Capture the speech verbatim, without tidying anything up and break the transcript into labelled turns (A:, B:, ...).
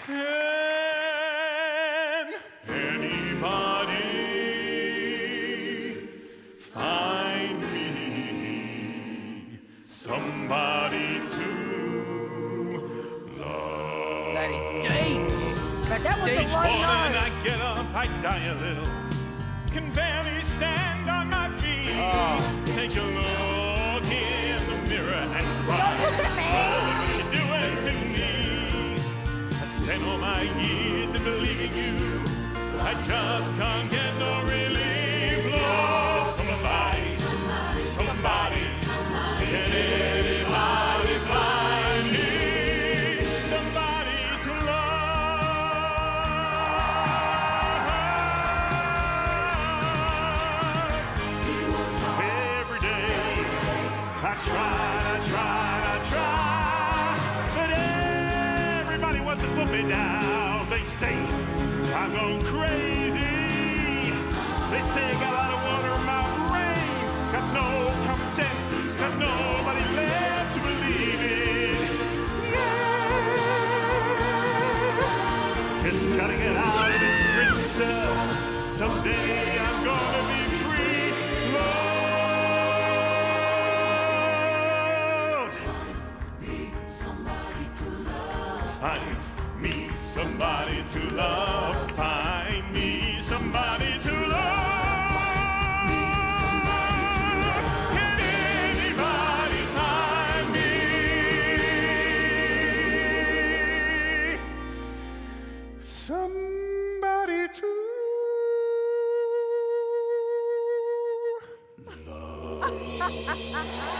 A: Can anybody find me somebody to love?
B: That is deep. But that was
A: Each
B: a low
A: morning
B: note.
A: I get up, I die a little, can barely stand on my feet.
B: Oh.
A: Take a look in the mirror and cry.
B: Don't look at me.
A: Oh, what you doing to me? I spent all my years in believing you. I just can't get no relief. Lord, somebody, somebody, can anybody find me somebody to love? Every day I try, I try, I try, but everybody wants to put me down. They say I'm going crazy. They say I got a lot of water in my brain, got no common sense, got nobody left to believe in. Yeah. Just gotta get out of this prison cell. Someday I'm gonna be free. Lord, find me somebody to love. Find me somebody to love. Can anybody find me somebody to love?